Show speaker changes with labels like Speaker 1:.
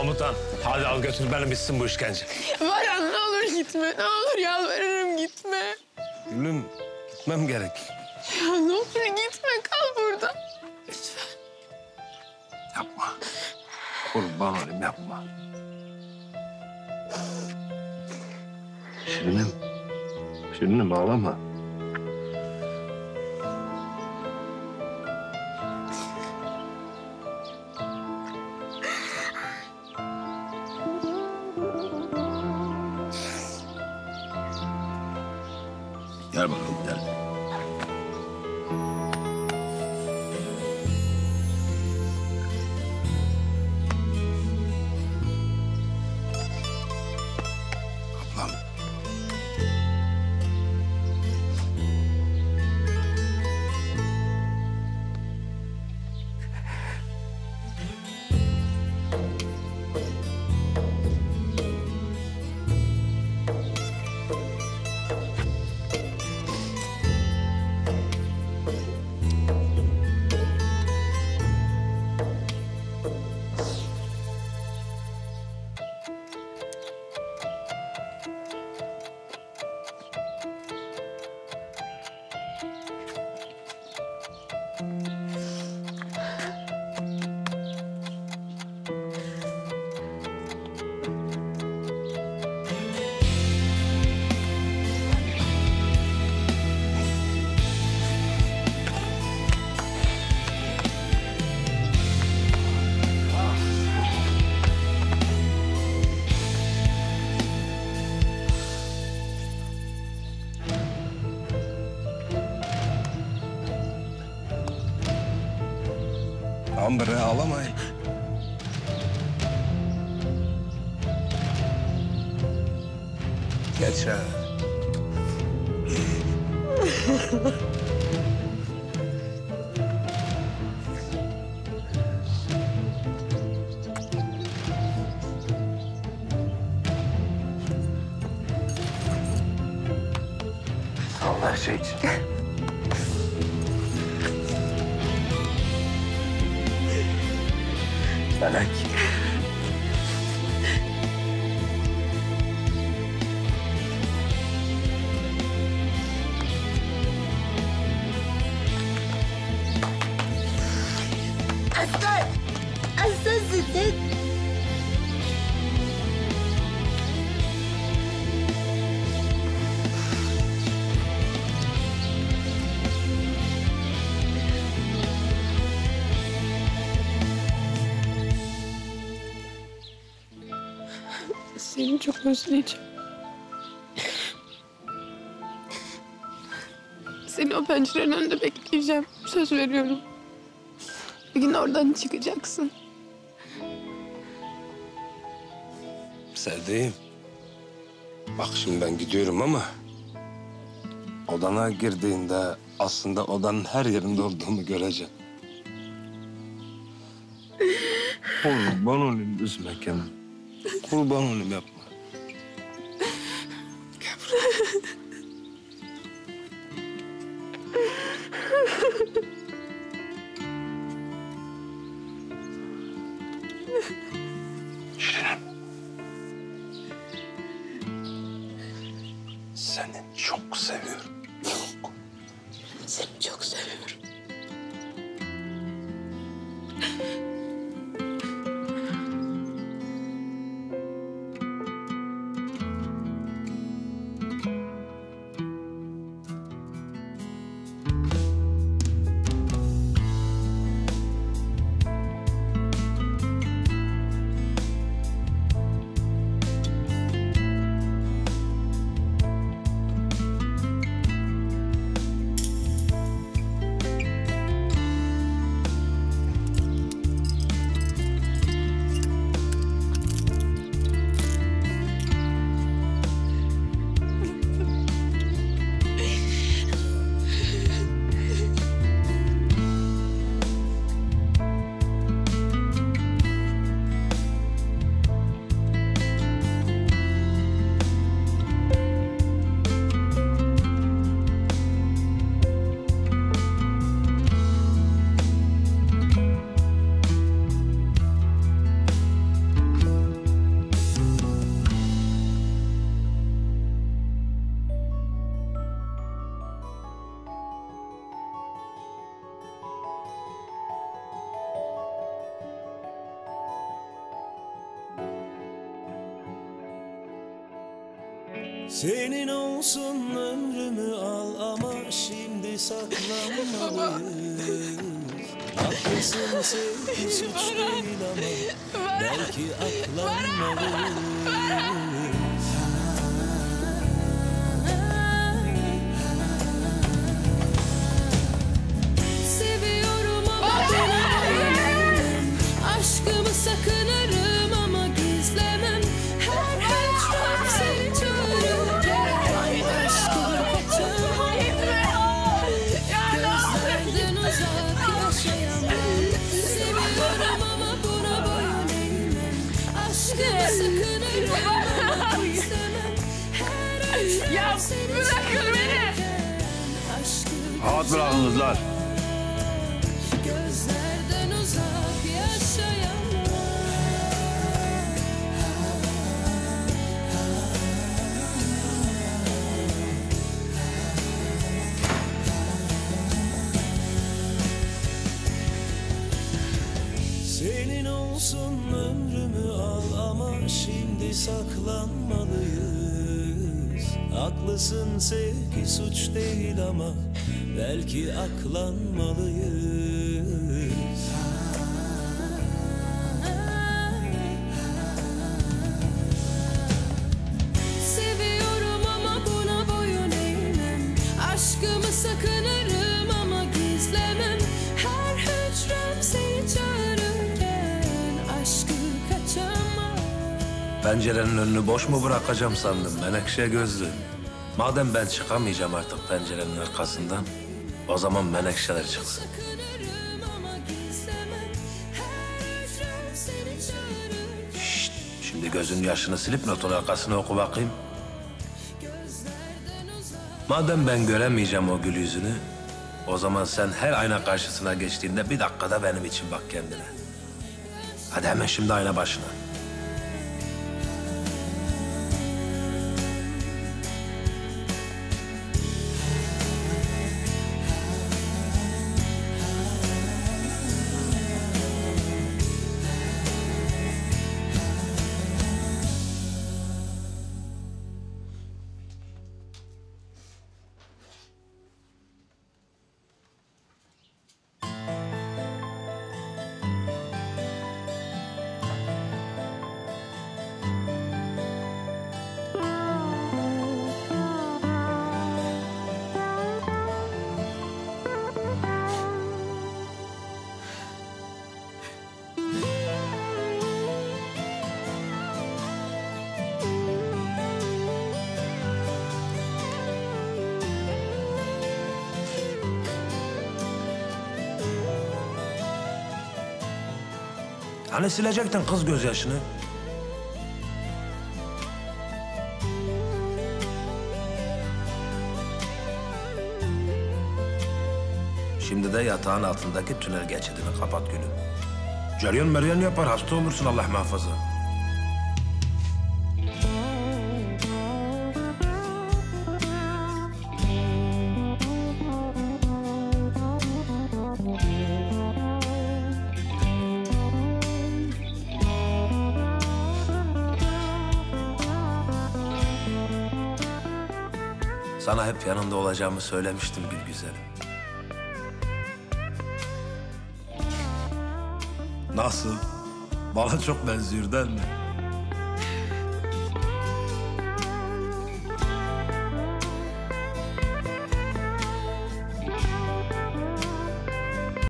Speaker 1: Komutan, hadi al götür beni, bitsin bu işkence.
Speaker 2: Baran ne olur gitme, ne olur yalvarırım gitme.
Speaker 1: Gülüm, gitmem gerek.
Speaker 2: Ya ne olur gitme, kal burada. Lütfen.
Speaker 1: Yapma. Kurban olayım, yapma. Şirinim. Şirinim, ağlama.
Speaker 3: Gel bakalım, gel. Kaplan.
Speaker 1: Ambre, ağlamayın. Geç ha. Allah her şey için. Melek.
Speaker 4: Aslan! Aslan Zülfet!
Speaker 2: Seni çok özleyeceğim. Seni o pencerenin önünde bekleyeceğim. Söz veriyorum. Bir gün oradan çıkacaksın.
Speaker 1: Sevdiğim. Bak şimdi ben gidiyorum ama... odana girdiğinde aslında odanın her yerinde olduğumu göreceksin. Kurban olayım, üzme kendini. Kurban olayım, yapma. Şirinim. Seni çok seviyorum. Çok.
Speaker 2: Seni çok seviyorum.
Speaker 5: Senin olsun ömrümü al ama şimdi saklanmalıyız. Haklısın sevgi suç değil ama belki aklanmalıyız.
Speaker 6: Seviyorum ama bilemem. Aşkımı sakınırım ama gizlemem. Her hücrem seni çağırırken aşkımı kaçırmam. Gözlerden uzak yaşayamam. Seviyorum ama buna boyun eğmem. Aşkımı sakınırım ama gizlemem. Her hücrem seni çağırırken aşkımı
Speaker 3: Rahat bırakın kızlar.
Speaker 6: gözlerden uzak yaşayamam.
Speaker 5: Senin olsun ömrümü al ama şimdi saklanmalıyız. Haklısın sevgi suç değil ama belki aklanmalıyız.
Speaker 6: Seviyorum ama buna boyun eğmem. Aşkımı sakınırım ama gizlemem. Her hücrem seni çağırırken aşkı kaçamam.
Speaker 7: Pencerenin önünü boş mu bırakacağım sandım menekşe gözlü. Madem ben çıkamayacağım artık pencerenin arkasından, o zaman menekşeler çıksın.
Speaker 6: Sakınırım ama gizlemem. Her hücrem seni çağırırken
Speaker 7: Şşt, şimdi gözün yaşını silip notun arkasını oku bakayım.
Speaker 6: gözlerden uzak.
Speaker 7: Madem ben göremeyeceğim o gül yüzünü, o zaman sen her ayna karşısına geçtiğinde bir dakikada benim için bak kendine. Hadi hemen şimdi ayna başına. Hani silecektin kız gözyaşını? Şimdi de yatağın altındaki tünel geçidini kapat gülüm. Ceryan meryan yapar, hasta olursun Allah muhafaza. Sana hep yanında olacağımı söylemiştim gül güzelim. Nasıl? Bana çok benziyor değil mi?